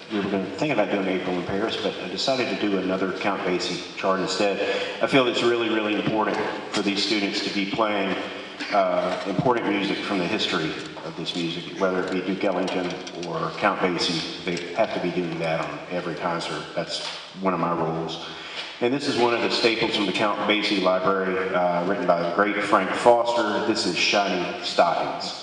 we were thinking about doing April in Paris, but I decided to do another Count Basie chart instead. I feel it's really, really important for these students to be playing important music from the history of this music, whether it be Duke Ellington or Count Basie. They have to be doing that on every concert. That's one of my rules. And this is one of the staples from the Count Basie library, written by the great Frank Foster. This is Shiny Stockings.